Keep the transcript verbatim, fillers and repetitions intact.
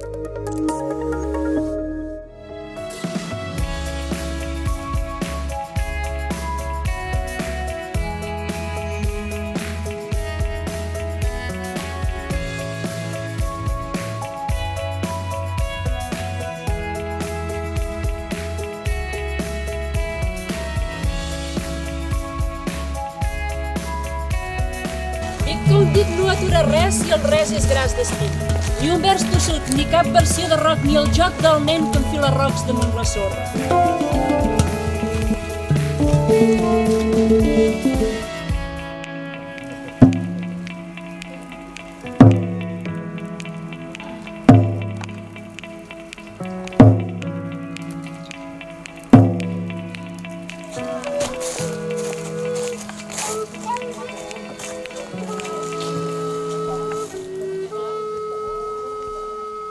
Com dic, no atura res si el res és gras d'estic. Ni un vers tossut, ni cap versió de rock, ni el joc del nen que enfila rocs damunt la sorra.